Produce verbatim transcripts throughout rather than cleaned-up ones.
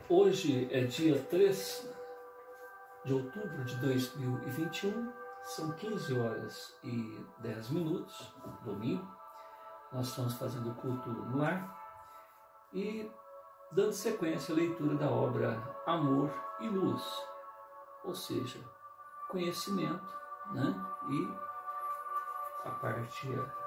Hoje é dia três de outubro de dois mil e vinte e um, são quinze horas e dez minutos, domingo. Nós estamos fazendo o culto no lar e dando sequência à leitura da obra Amor e Luz, ou seja, conhecimento, né? E a parte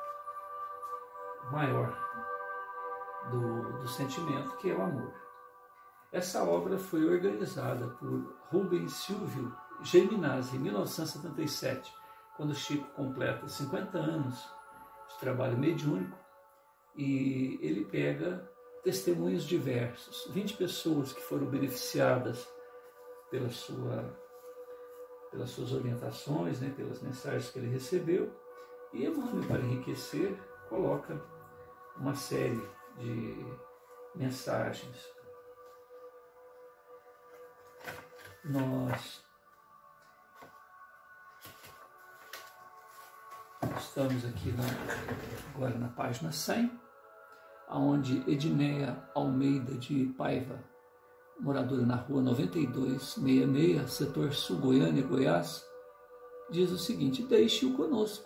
maior do, do sentimento, que é o amor. Essa obra foi organizada por Rubens Silvio Geminazzi em mil novecentos e setenta e sete, quando Chico completa cinquenta anos de trabalho mediúnico, e ele pega testemunhos diversos, vinte pessoas que foram beneficiadas pela sua, pelas suas orientações, né, pelas mensagens que ele recebeu, e Emmanuel, para enriquecer, coloca uma série de mensagens. Nós estamos aqui na, agora na página cem, onde Edneia Almeida de Paiva, moradora na rua noventa e dois, sessenta e seis, setor sul, Goiânia, Goiás, diz o seguinte: deixe-o conosco.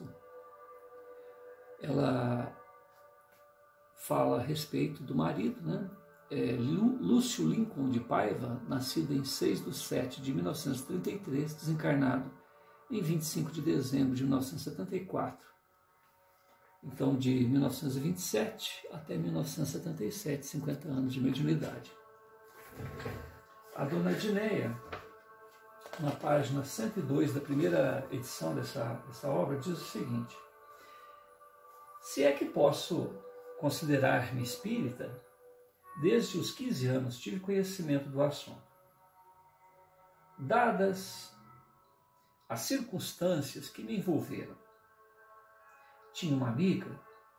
Ela fala a respeito do marido, né? É, Lúcio Lincoln de Paiva, nascido em seis de setembro de mil novecentos e trinta e três, desencarnado em vinte e cinco de dezembro de mil novecentos e setenta e quatro. Então, de mil novecentos e vinte e sete até mil novecentos e setenta e sete, cinquenta anos de mediunidade. A dona Edneia, na página cento e dois da primeira edição dessa, dessa obra, diz o seguinte: se é que posso considerar-me espírita, desde os quinze anos tive conhecimento do assunto. Dadas as circunstâncias que me envolveram, tinha uma amiga,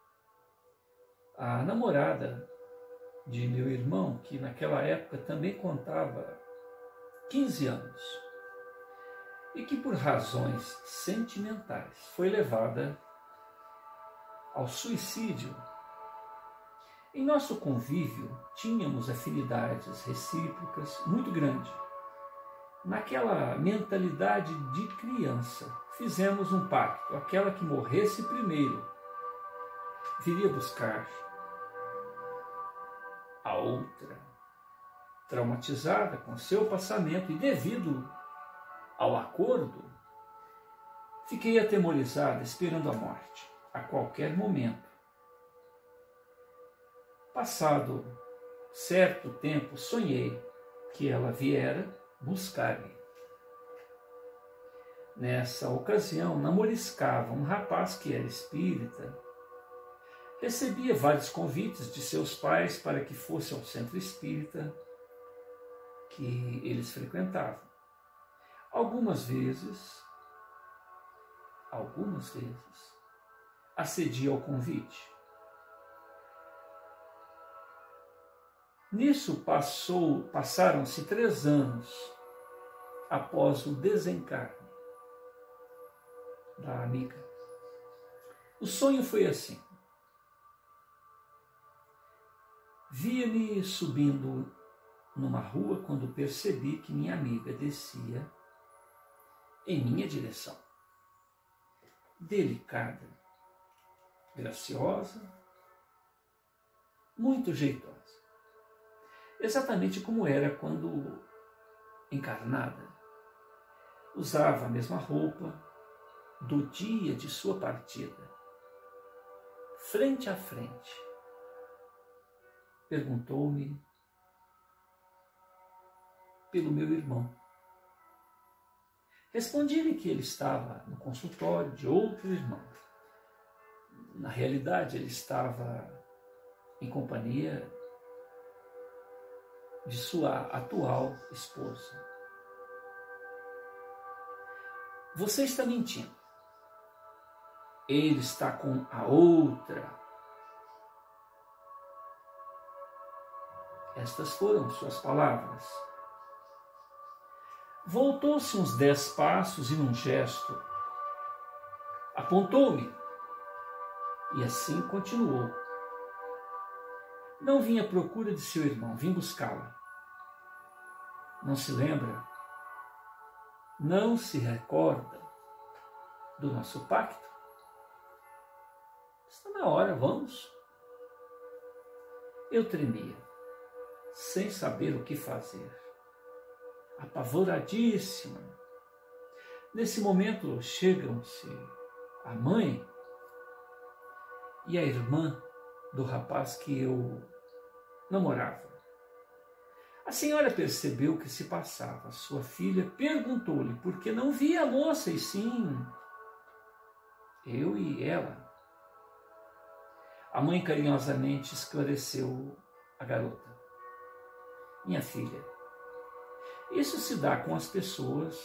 a namorada de meu irmão, que naquela época também contava quinze anos, e que por razões sentimentais foi levada ao suicídio. Em nosso convívio, tínhamos afinidades recíprocas muito grandes. Naquela mentalidade de criança, fizemos um pacto: aquela que morresse primeiro viria buscar a outra. Traumatizada com seu passamento e devido ao acordo, fiquei atemorizada, esperando a morte a qualquer momento. Passado certo tempo, sonhei que ela viera buscar-me. Nessa ocasião, namoriscava um rapaz que era espírita. Recebia vários convites de seus pais para que fosse ao centro espírita que eles frequentavam. Algumas vezes, algumas vezes, acedia ao convite. Nisso passou, passaram-se três anos após o desencarne da amiga. O sonho foi assim: via-me subindo numa rua quando percebi que minha amiga descia em minha direção. Delicada, graciosa, muito jeitosa. Exatamente como era quando encarnada. Usava a mesma roupa do dia de sua partida. Frente a frente, perguntou-me pelo meu irmão. Respondi-lhe que ele estava no consultório de outro irmão. Na realidade, ele estava em companhia de sua atual esposa. Você está mentindo. Ele está com a outra. Estas foram suas palavras. Voltou-se uns dez passos e num gesto apontou-me e assim continuou: não vim à procura de seu irmão, vim buscá-la. Não se lembra? Não se recorda do nosso pacto? Está na hora, vamos. Eu tremia, sem saber o que fazer, apavoradíssima. Nesse momento chegam-se a mãe e a irmã do rapaz que eu namorava. A senhora percebeu o que se passava. Sua filha perguntou-lhe por que não via a moça, e sim eu e ela. A mãe carinhosamente esclareceu a garota. Minha filha, isso se dá com as pessoas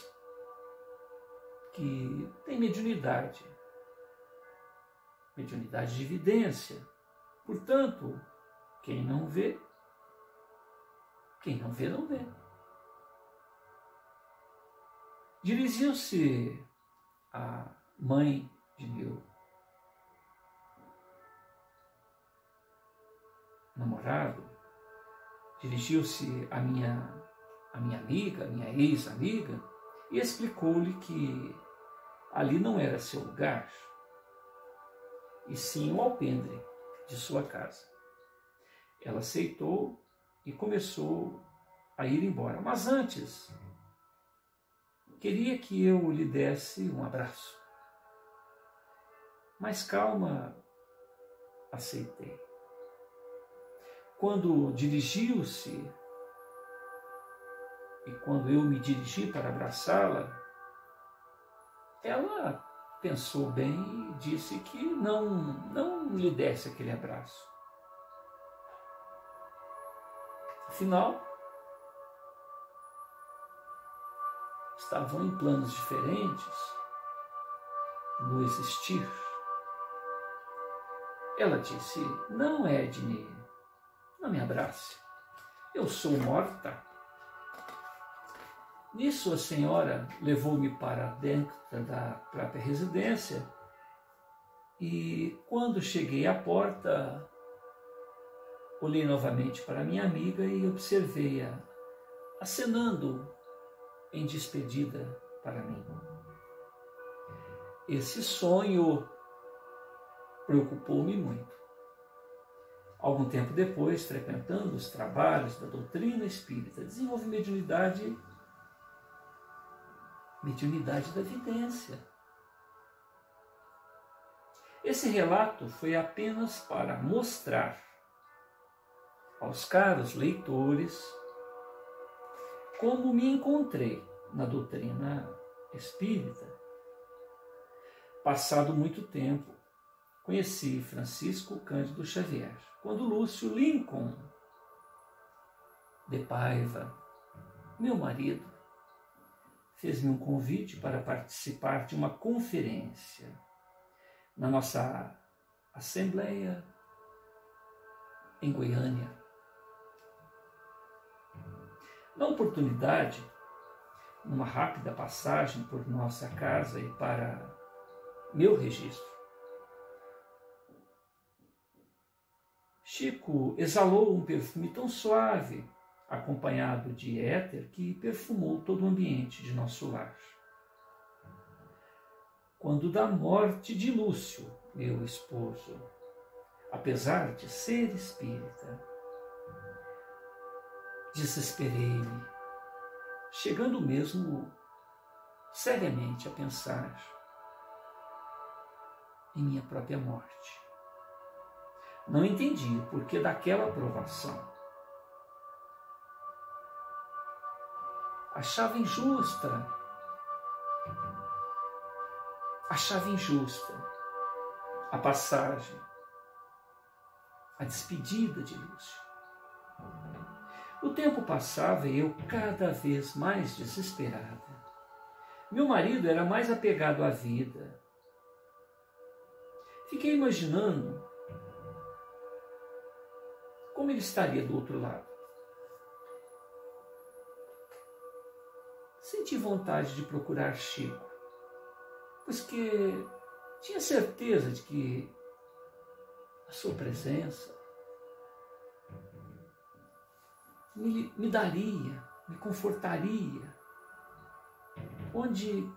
que têm mediunidade, mediunidade de evidência. Portanto, quem não vê, quem não vê, não vê. Dirigiu-se a mãe de meu namorado, dirigiu-se à minha, à minha amiga, minha ex-amiga, e explicou-lhe que ali não era seu lugar, e sim o alpendre de sua casa. Ela aceitou e começou a ir embora. Mas antes, queria que eu lhe desse um abraço. Mas calma, aceitei. Quando dirigiu-se e quando eu me dirigi para abraçá-la, ela pensou bem e disse que não, não lhe desse aquele abraço. Afinal, estavam em planos diferentes no existir. Ela disse: não, Edne, não me abrace, eu sou morta. Nisso a senhora levou-me para dentro da própria residência e quando cheguei à porta, olhei novamente para minha amiga e observei-a acenando em despedida para mim. Esse sonho preocupou-me muito. Algum tempo depois, frequentando os trabalhos da doutrina espírita, desenvolvi mediunidade, mediunidade da evidência. Esse relato foi apenas para mostrar aos caros leitores como me encontrei na doutrina espírita. Passado muito tempo, conheci Francisco Cândido Xavier, quando Lúcio Lincoln de Paiva, meu marido, fez-me um convite para participar de uma conferência na nossa assembleia em Goiânia. Na oportunidade, numa rápida passagem por nossa casa e para meu registro, Chico exalou um perfume tão suave, acompanhado de éter, que perfumou todo o ambiente de nosso lar. Quando da morte de Lúcio, meu esposo, apesar de ser espírita, desesperei-me, chegando mesmo seriamente a pensar em minha própria morte. Não entendi o porquê daquela provação. Achava injusta, achava injusta a passagem, a despedida de Lúcio. O tempo passava e eu cada vez mais desesperada. Meu marido era mais apegado à vida. Fiquei imaginando como ele estaria do outro lado. Senti vontade de procurar Chico, pois que tinha certeza de que a sua presença me, me daria me confortaria, onde,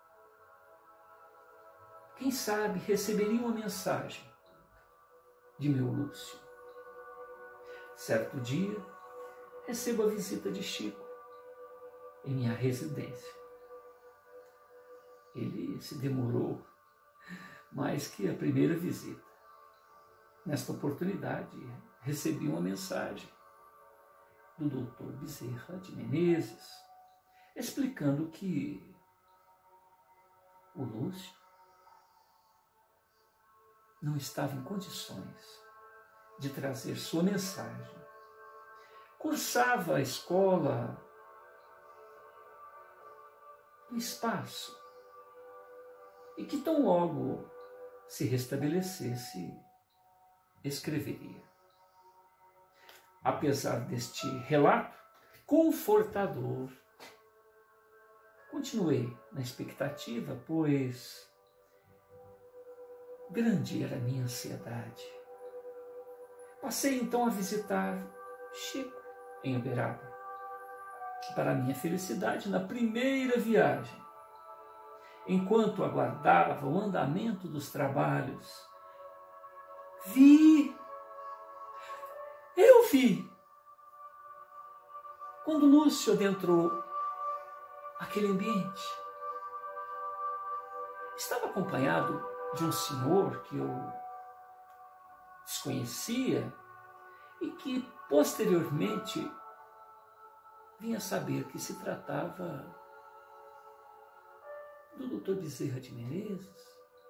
quem sabe, receberia uma mensagem de meu Lúcio. Certo dia, recebo a visita de Chico em minha residência. Ele se demorou mais que a primeira visita. Nesta oportunidade, recebi uma mensagem do doutor Bezerra de Menezes, explicando que o Lúcio não estava em condições de trazer sua mensagem. Cursava a escola no espaço e que tão logo se restabelecesse, escreveria. Apesar deste relato confortador, continuei na expectativa, pois grande era a minha ansiedade. Passei então a visitar Chico em Uberaba. E, para minha felicidade, na primeira viagem, enquanto aguardava o andamento dos trabalhos, vi, eu vi, quando Lúcio adentrou aquele ambiente. Estava acompanhado de um senhor que eu desconhecia e que posteriormente vinha saber que se tratava do doutor Bezerra de Menezes.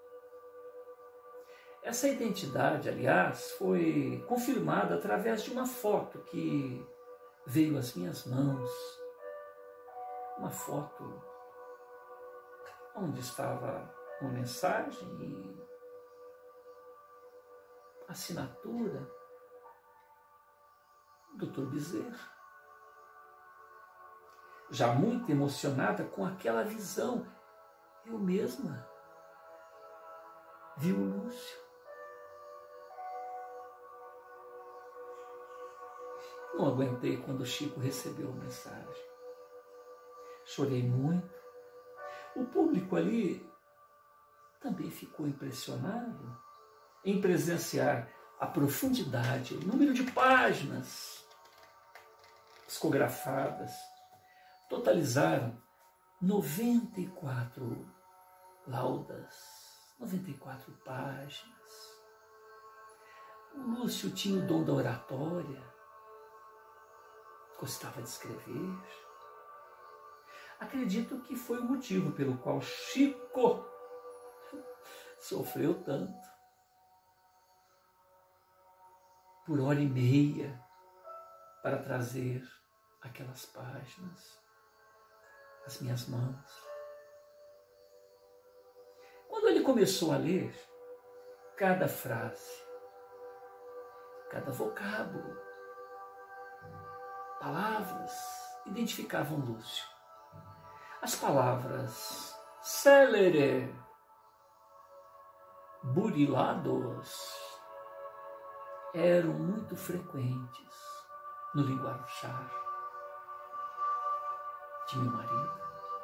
Essa identidade, aliás, foi confirmada através de uma foto que veio às minhas mãos. Uma foto onde estava uma mensagem e assinatura do doutor Bezerra. Já muito emocionada com aquela visão, eu mesma vi o Lúcio. Não aguentei quando o Chico recebeu a mensagem. Chorei muito. O público ali também ficou impressionado em presenciar a profundidade, o número de páginas psicografadas. Totalizaram noventa e quatro laudas, noventa e quatro páginas. O Lúcio tinha o dom da oratória, gostava de escrever. Acredito que foi o motivo pelo qual Chico sofreu tanto. Por hora e meia para trazer aquelas páginas às minhas mãos. Quando ele começou a ler, cada frase, cada vocábulo, palavras identificavam Lúcio. As palavras célere, burilados eram muito frequentes no linguajar de meu marido.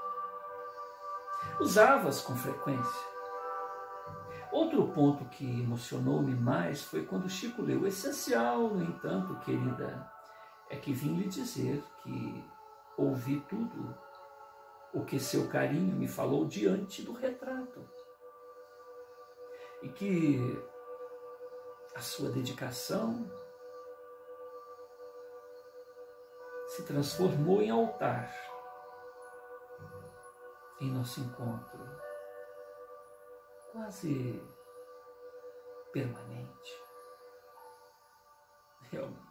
Usava-as com frequência. Outro ponto que emocionou-me mais foi quando Chico leu: o essencial, no entanto, querida, é que vim lhe dizer que ouvi tudo o que seu carinho me falou diante do retrato e que a sua dedicação se transformou em altar em nosso encontro quase permanente. Realmente,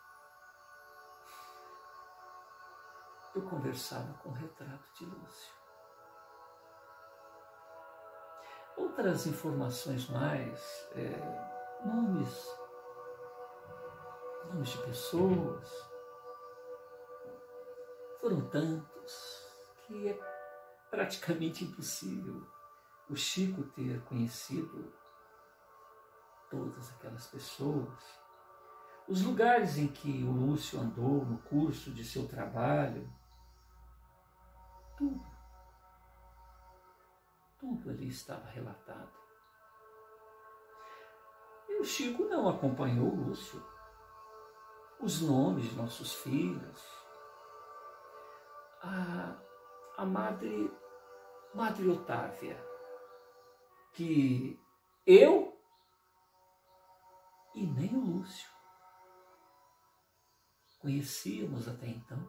eu conversava com o retrato de Lúcio. Outras informações mais, é, nomes, nomes de pessoas, foram tantos que é praticamente impossível o Chico ter conhecido todas aquelas pessoas. Os lugares em que o Lúcio andou no curso de seu trabalho, tudo, tudo ali estava relatado. E o Chico não acompanhou o Lúcio. Os nomes de nossos filhos, a, a madre, madre Otávia, que eu e nem o Lúcio conhecíamos até então.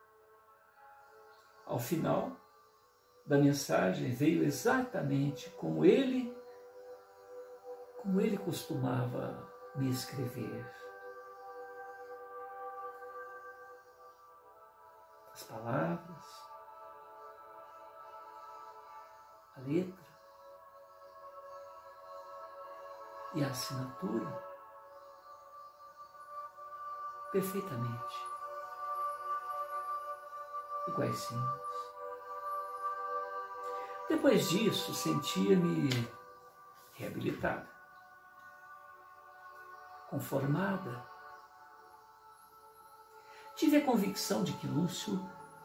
Ao final da mensagem veio exatamente como ele, como ele costumava me escrever. As palavras, a letra e a assinatura perfeitamente iguaizinhos. Depois disso, sentia-me reabilitada, conformada. Tive a convicção de que Lúcio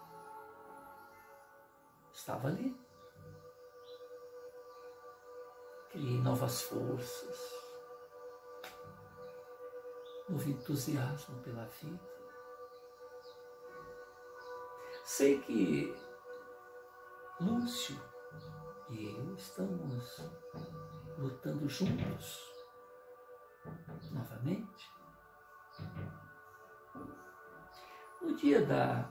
estava ali. Criei novas forças, novo entusiasmo pela vida. Sei que Lúcio e eu estamos lutando juntos novamente. No dia da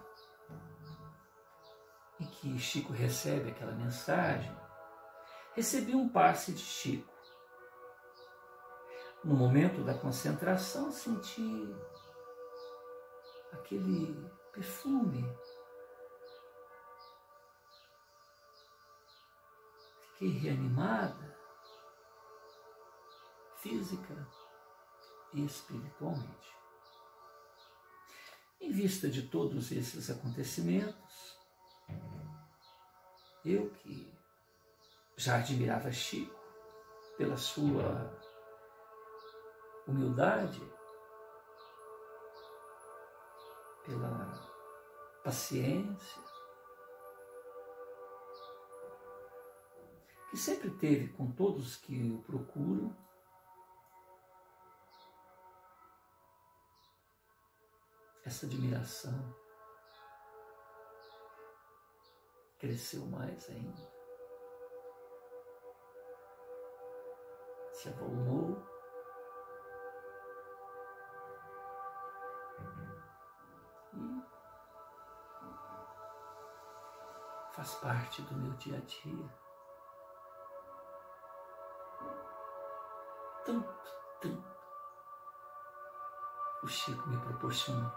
em que Chico recebe aquela mensagem, recebi um passe de Chico. No momento da concentração, senti aquele perfume. Fiquei reanimada, física e espiritualmente. Em vista de todos esses acontecimentos, eu que já admirava Chico pela sua humildade, pela paciência, que sempre teve com todos que o procuram, essa admiração cresceu mais ainda, se avolumou e faz parte do meu dia a dia. Tanto, tanto o Chico me proporcionou.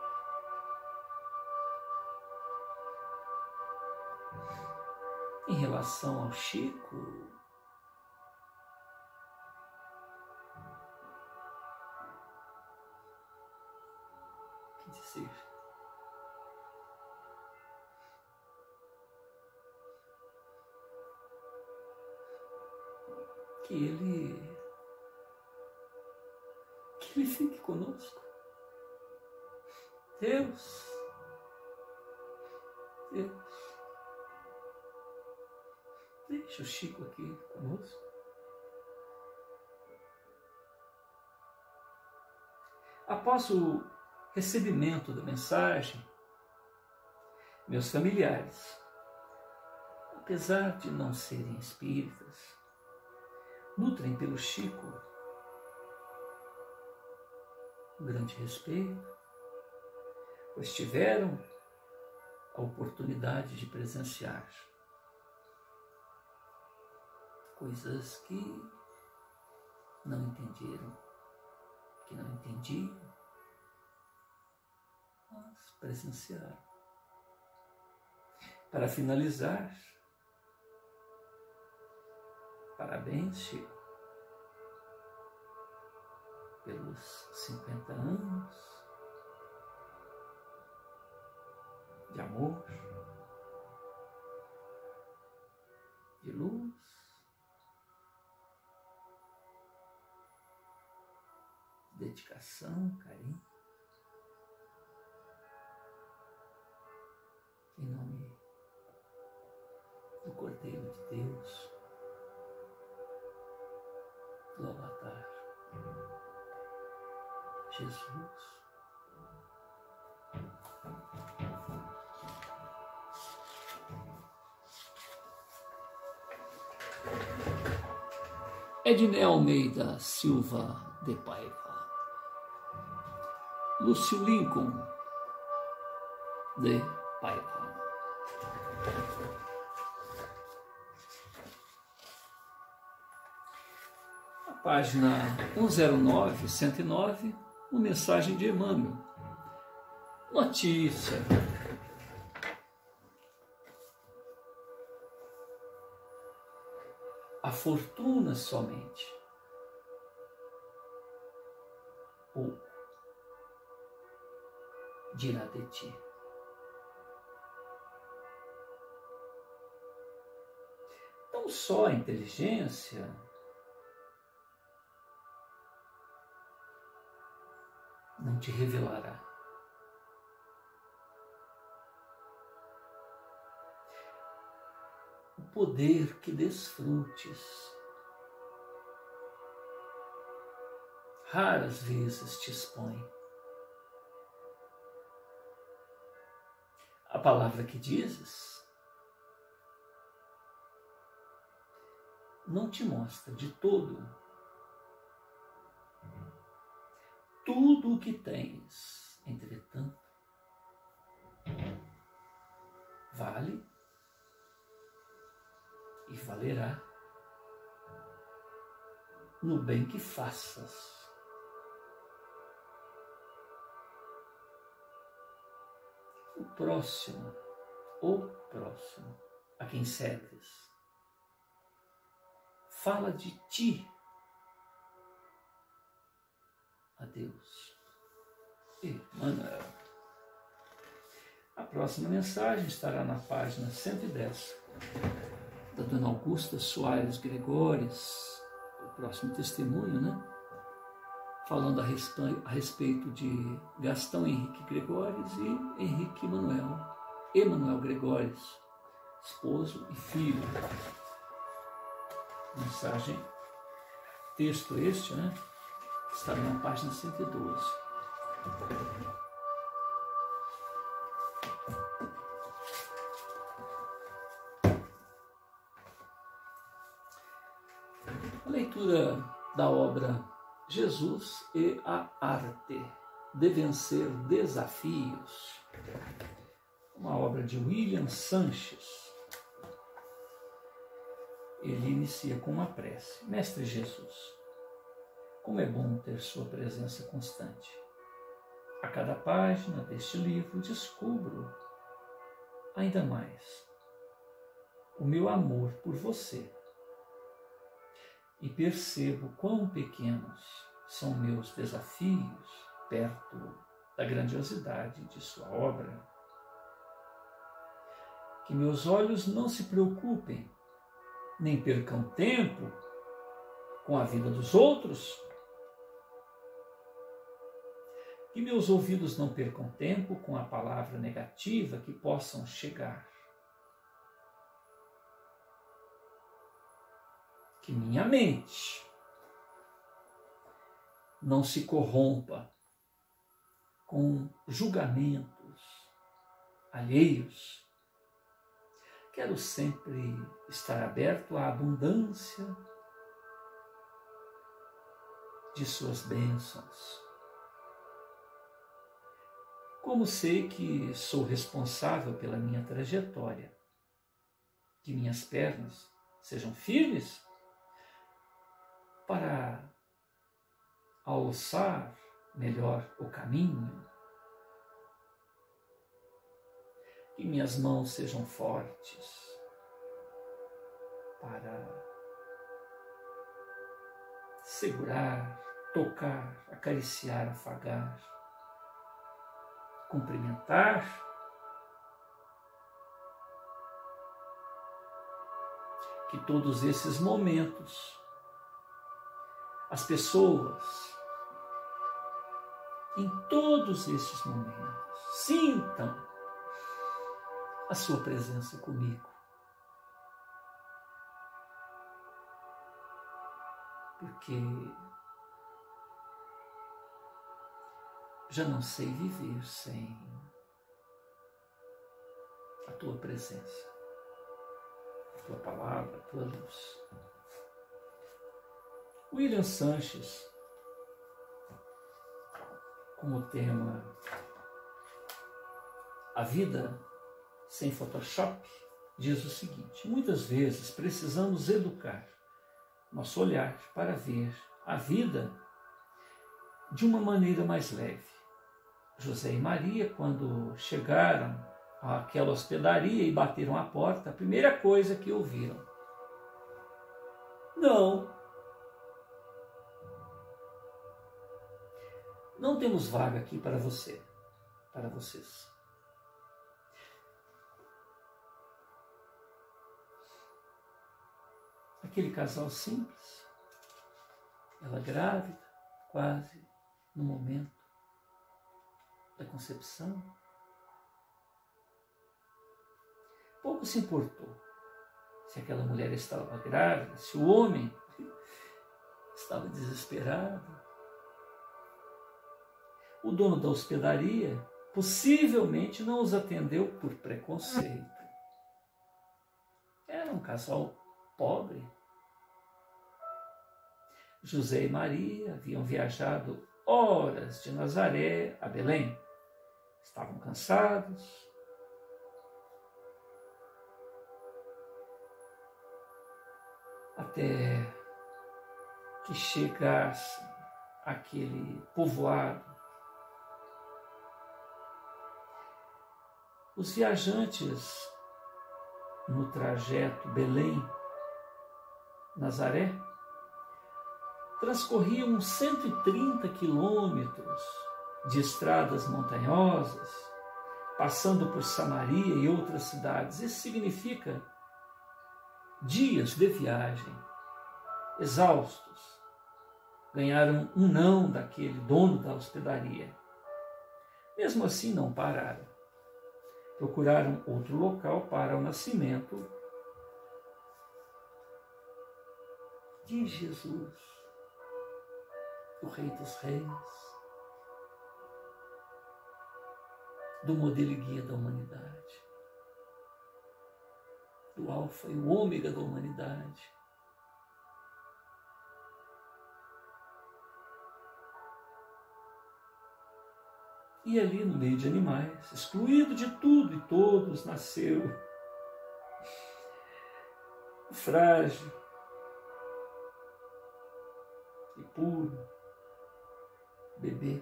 Em relação ao Chico, o que dizer? Que ele, que ele fique conosco. Deus, Deus, deixa o Chico aqui conosco. Após o recebimento da mensagem, meus familiares, apesar de não serem espíritas, nutrem pelo Chico um grande respeito, pois tiveram a oportunidade de presenciar coisas que não entenderam, que não entendiam, mas presenciaram. Para finalizar, parabéns, Chico, pelos cinquenta anos de amor, de luz, dedicação, carinho. Em nome do Cordeiro de Deus, do Avatar, Jesus. Edné Almeida Silva de Paiva, Lúcio Lincoln de Paiva. A página cento e nove, cento e nove, uma mensagem de Emmanuel. Notícia. A fortuna somente, pouco dirá de ti. Não só a inteligência, não te revelará. O poder que desfrutes. Raras vezes te expõe. A palavra que dizes não te mostra de todo tudo o que tens. Entretanto, vale e valerá no bem que faças. O próximo, o próximo a quem serves, fala de ti a Deus. Emmanuel. A próxima mensagem estará na página cento e dez, da Dona Augusta Soares Gregores, o próximo testemunho, né? Falando a, respe a respeito de Gastão Henrique Gregores e Henrique Emanuel, Emanuel Gregores, esposo e filho. Mensagem, texto este, né? Está na página cento e doze. A leitura da obra Jesus e a Arte de Vencer Desafios, uma obra de William Sanches. Ele inicia com uma prece. Mestre Jesus, como é bom ter sua presença constante. A cada página deste livro descubro ainda mais o meu amor por você e percebo quão pequenos são meus desafios perto da grandiosidade de sua obra. Que meus olhos não se preocupem, nem percam tempo com a vida dos outros. Que meus ouvidos não percam tempo com a palavra negativa que possam chegar. Que minha mente não se corrompa com julgamentos alheios. Quero sempre estar aberto à abundância de suas bênçãos. Como sei que sou responsável pela minha trajetória, que minhas pernas sejam firmes para alçar melhor o caminho, que minhas mãos sejam fortes para segurar, tocar, acariciar, afagar, cumprimentar, que todos esses momentos as pessoas em todos esses momentos, sintam a sua presença comigo. Porque já não sei viver sem a tua presença, a tua palavra, a tua luz. William Sanches, com o tema A Vida Sem Photoshop, diz o seguinte: muitas vezes precisamos educar nosso olhar para ver a vida de uma maneira mais leve. José e Maria, quando chegaram àquela hospedaria e bateram à porta, a primeira coisa que ouviram: não, não temos vaga aqui para você, para vocês. Aquele casal simples, ela grávida, quase no momento da concepção, pouco se importou se aquela mulher estava grávida, se o homem estava desesperado. O dono da hospedaria possivelmente não os atendeu por preconceito. Era um casal pobre. José e Maria haviam viajado horas de Nazaré a Belém. Estavam cansados. Até que chegasse aquele povoado. Os viajantes no trajeto Belém-Nazaré transcorriam cento e trinta quilômetros de estradas montanhosas, passando por Samaria e outras cidades. Isso significa dias de viagem, exaustos. Ganharam um não daquele dono da hospedaria. Mesmo assim, não pararam. Procuraram outro local para o nascimento de Jesus, o Rei dos Reis, do modelo e guia da humanidade, do alfa e o ômega da humanidade. E ali no meio de animais, excluído de tudo e todos, nasceu o frágil e puro bebê.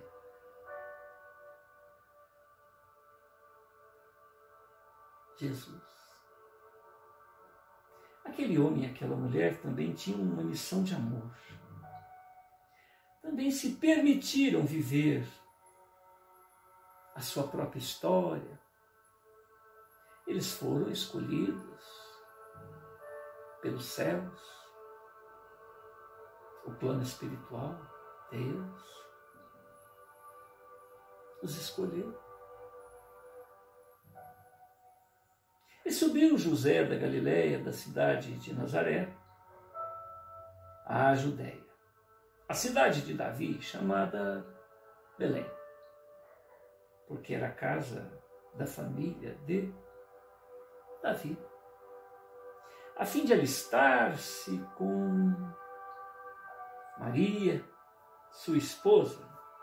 Jesus. Aquele homem e aquela mulher também tinham uma missão de amor. Também se permitiram viver a sua própria história. Eles foram escolhidos pelos céus, o plano espiritual, Deus os escolheu. E subiu José da Galileia, da cidade de Nazaré, à Judéia, a cidade de Davi, chamada Belém, porque era a casa da família de Davi, a fim de alistar-se com Maria, sua esposa,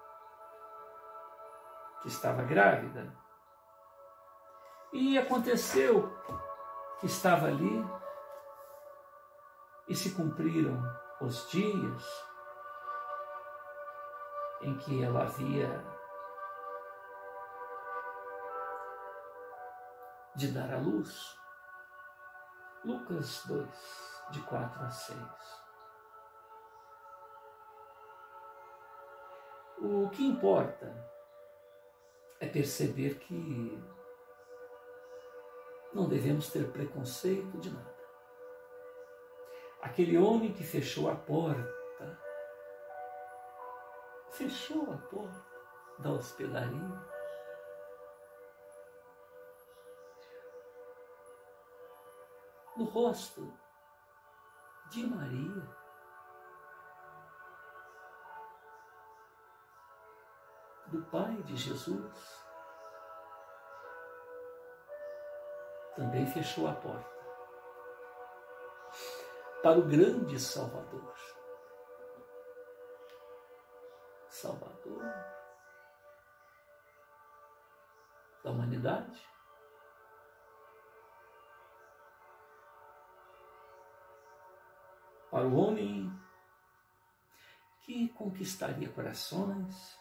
que estava grávida. E aconteceu que estava ali e se cumpriram os dias em que ela havia de dar à luz. Lucas dois, de quatro a seis. O que importa é perceber que não devemos ter preconceito de nada. Aquele homem que fechou a porta, fechou a porta, da hospedaria. No rosto de Maria, do Pai de Jesus, também fechou a porta para o grande Salvador. Salvador da humanidade. Para o homem que conquistaria corações,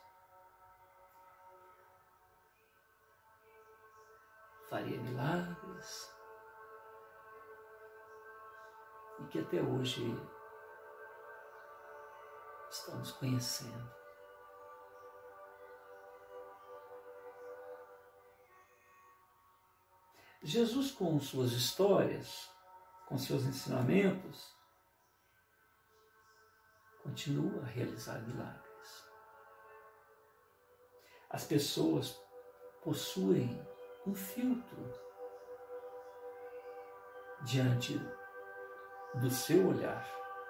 faria milagres, e que até hoje estamos conhecendo. Jesus, com suas histórias, com seus ensinamentos, continua a realizar milagres. As pessoas possuem um filtro diante do seu olhar.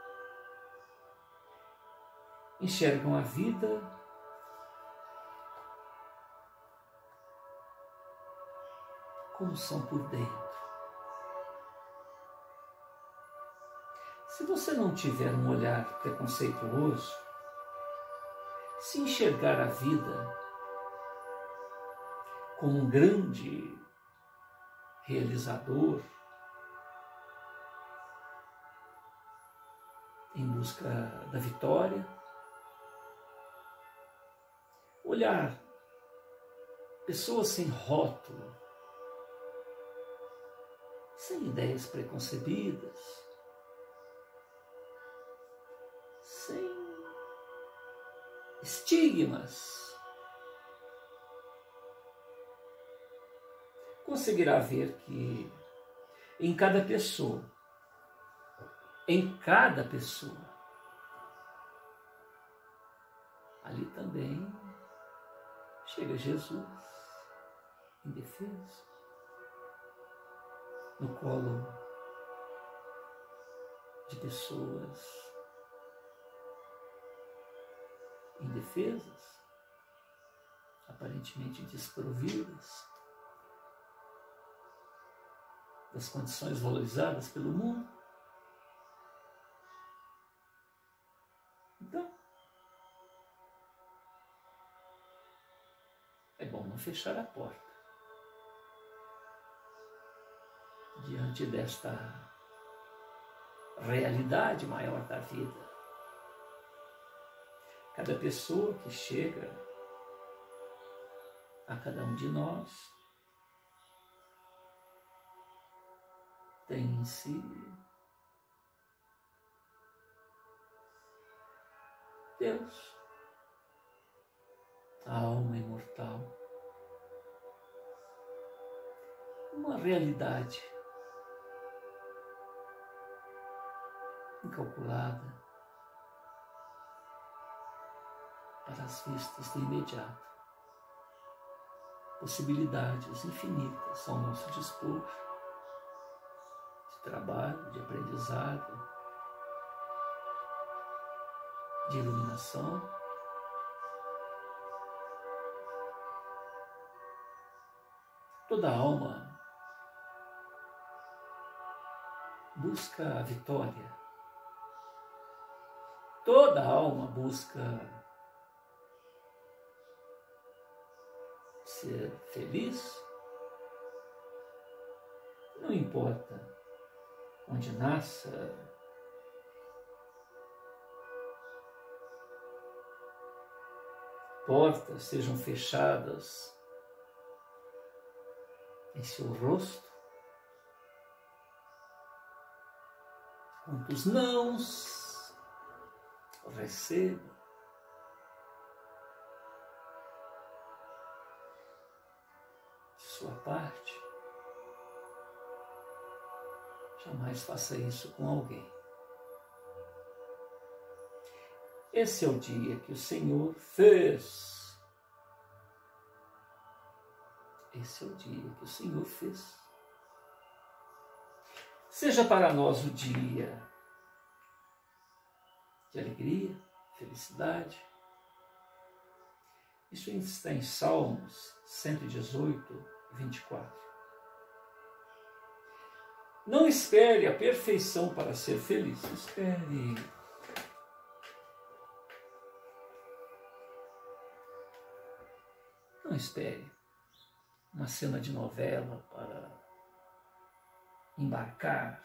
Enxergam a vida como são por dentro. Se você não tiver um olhar preconceituoso, se enxergar a vida como um grande realizador em busca da vitória, olhar pessoas sem rótulo, sem ideias preconcebidas, sem estigmas, conseguirá ver que em cada pessoa, em cada pessoa, ali também chega Jesus, indefeso, no colo de pessoas indefesas, aparentemente desprovidas das condições valorizadas pelo mundo. Então, é bom não fechar a porta diante desta realidade maior da vida. Cada pessoa que chega a cada um de nós tem em si Deus, a alma imortal, uma realidade incalculada para as vistas do imediato, possibilidades infinitas ao nosso dispor, de trabalho, de aprendizado, de iluminação. Toda alma busca a vitória. Toda alma busca ser feliz. Não importa onde nasça, portas sejam fechadas em seu rosto, quantos nãos receba, de sua parte, jamais faça isso com alguém. Esse é o dia que o Senhor fez, esse é o dia que o Senhor fez. Seja para nós o dia de alegria, felicidade. Isso está em Salmos cento e dezoito, vinte e quatro. Não espere a perfeição para ser feliz. Espere Não espere uma cena de novela para embarcar.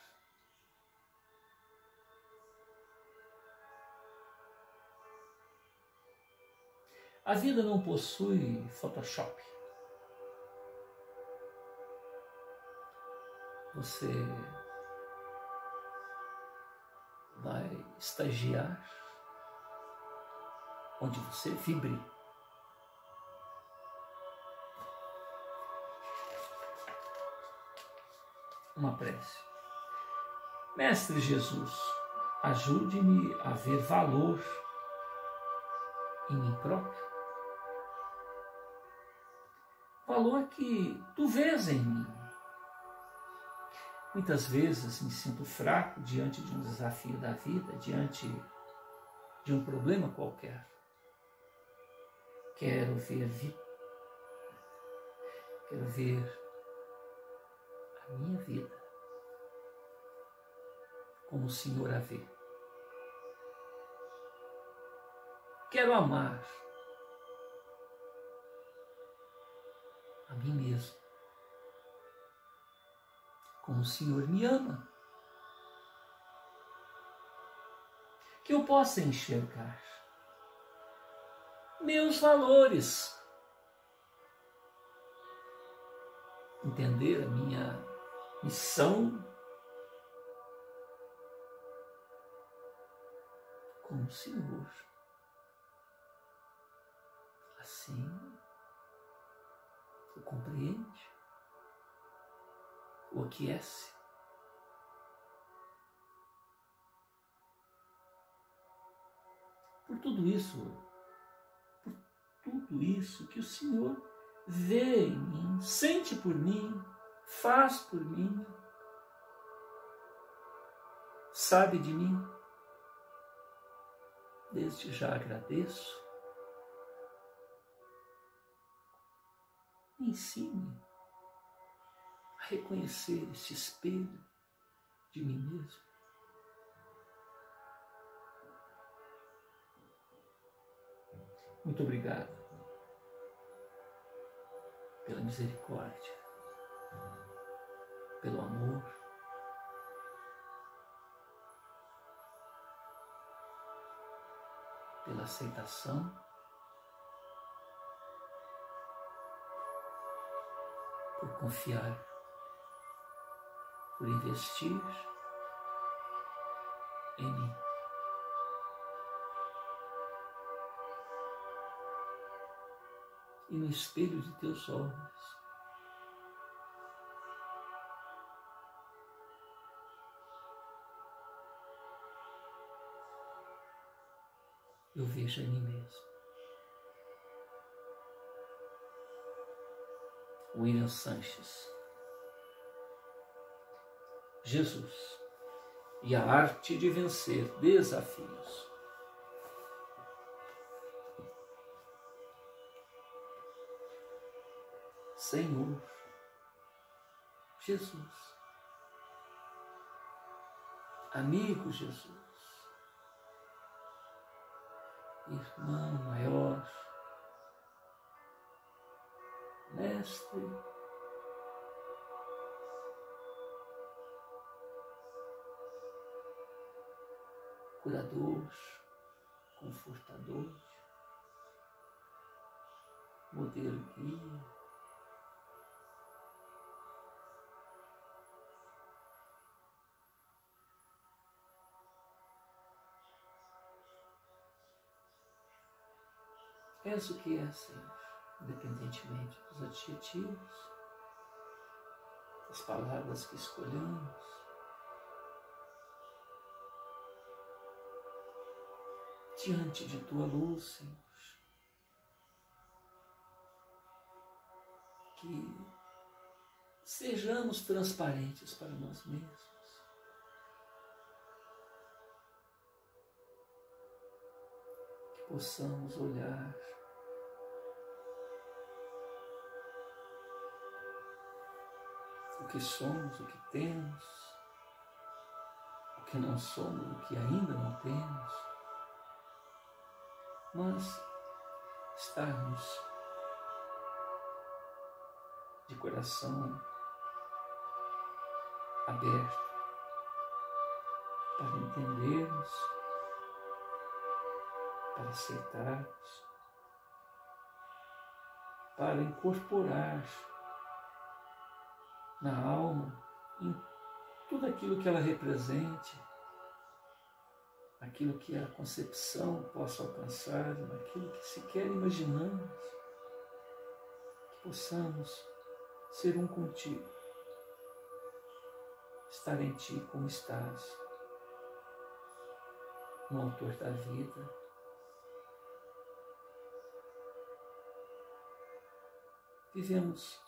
A vida não possui Photoshop. Você vai estagiar onde você vibre. Uma prece. Mestre Jesus, ajude-me a ver valor em mim próprio. Valor que tu vês em mim. Muitas vezes me sinto fraco diante de um desafio da vida, diante de um problema qualquer. Quero ver, quero ver a minha vida como o Senhor a vê. Quero amar a mim mesmo como o Senhor me ama. Que eu possa enxergar meus valores, entender a minha missão como o Senhor. Assim, o compreende, o aquece. Por tudo isso, por tudo isso que o Senhor vê em mim, sente por mim, faz por mim, sabe de mim, desde já agradeço. Me ensine a reconhecer este espelho de mim mesmo. Muito obrigado pela misericórdia, pelo amor, pela aceitação, por confiar, por investir em mim. E no espelho de teus olhos, eu vejo em mim mesmo. William Sanches. Jesus e a arte de vencer desafios. Senhor Jesus, amigo Jesus, irmão maior, mestre, curador, confortador, modelo guia, és o que é, Senhor, independentemente dos adjetivos, das palavras que escolhemos. Diante de tua luz, Senhor, que sejamos transparentes para nós mesmos. Que possamos olhar o que somos, o que temos, o que não somos, o que ainda não temos, mas estarmos de coração aberto para entendermos, para aceitarmos, para incorporar na alma, em tudo aquilo que ela represente, aquilo que a concepção possa alcançar, naquilo que sequer imaginamos, que possamos ser um contigo, estar em ti como estás, no autor da vida. Vivemos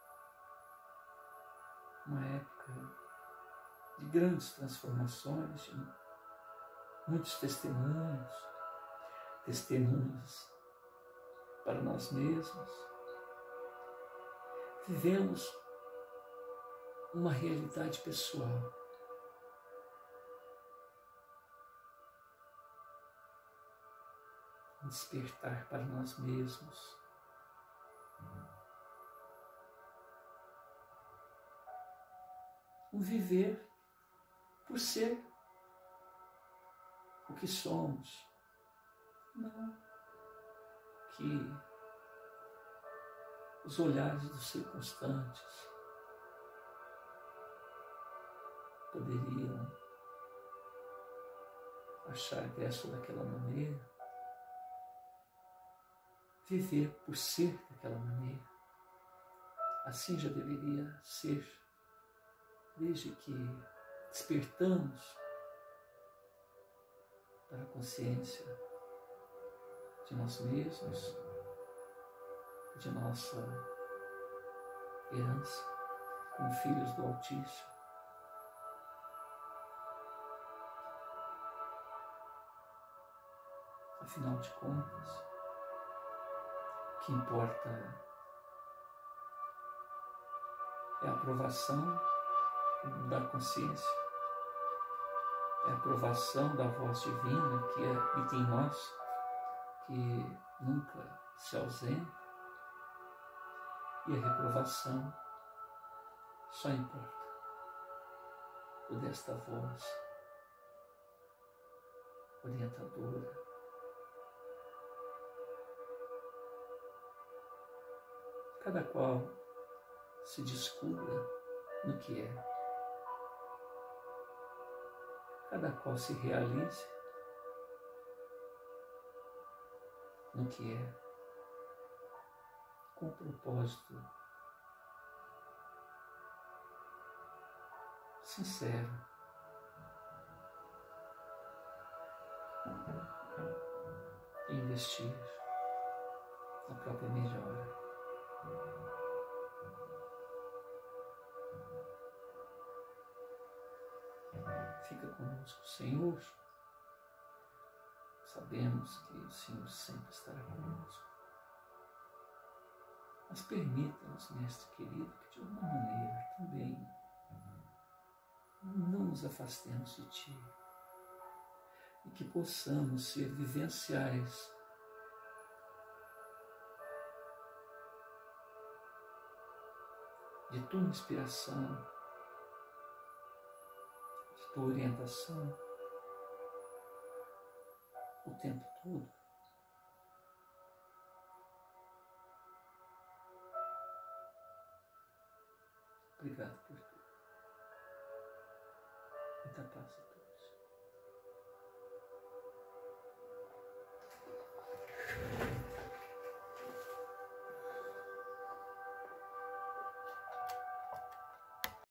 uma época de grandes transformações, de muitos testemunhos, testemunhos para nós mesmos. Vivemos uma realidade pessoal. Um despertar para nós mesmos. Um viver por ser o que somos, não que os olhares dos circunstantes poderiam achar dessa ou daquela maneira, viver por ser daquela maneira. Assim já deveria ser, desde que despertamos para a consciência de nós mesmos, de nossa herança como filhos do Altíssimo. Afinal de contas, o que importa é a aprovação da consciência, é a aprovação da voz divina que habita em nós, que nunca se ausenta, e a reprovação só importa o desta voz orientadora. Cada qual se descubra no que é. Cada qual se realize no que é, com o propósito sincero em investir na própria melhora. Fica conosco, Senhor. Sabemos que o Senhor sempre estará conosco. Mas permita-nos, Mestre querido, que de alguma maneira também não nos afastemos de Ti e que possamos ser vivenciais de Tua inspiração, de Tua orientação o tempo todo. Obrigado por tudo. Muita paz a todos.